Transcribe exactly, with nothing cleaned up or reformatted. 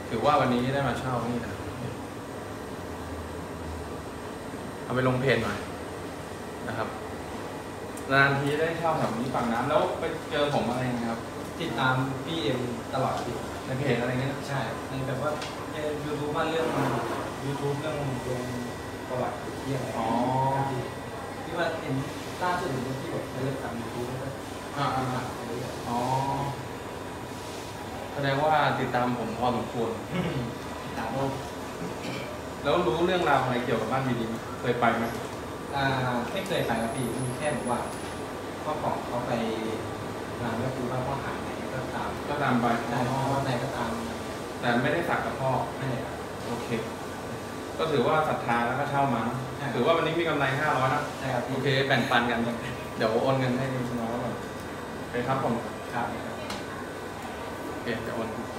ถือว่าวันนี้ได้มาเช่านี่นะเอาไปลงเพจหน่อยนะครับนานทีได้เช่าแถวนี้ฝั่งน้ำแล้วไปเจอผมอะไรนะครับติดตามพี่เอ็มตลอดพี่ในเพจอะไรเงี้ยใช่ในแบบว่าในยูทูบว่าเรื่องยูทูบเรื่องลงประวัติที่อะไรอ๋อที่ว่าเห็นล่าสุดเห็นที่แบบเรื่องทำยูทูบแล้วก็อ่าอ่าอ๋อแสดงว่าติดตามผมพอสมควรติดตามว่าแล้วรู้เรื่องราวอะไรเกี่ยวกับบ้านดีๆเคยไปไหมอ่าไม่เคยไปครับพี่มีแค่บอกว่าพ่อของเขาไปงานก็คือว่าพ่อหายไหนก็ตามก็ตามไปได้พ่อไหนก็ตามแต่ไม่ได้สักกับพ่อไม่ได้ครับโอเคก็ถือว่าศรัทธาแล้วก็เช่ามาถือว่าวันนี้มีกำไรห้าร้อยนะใช่ครับโอเคแบ่งปันกันเดี๋ยวโอนเงินให้น้องก่อนโอเคครับผมครับโอเคเดี๋ยวโอน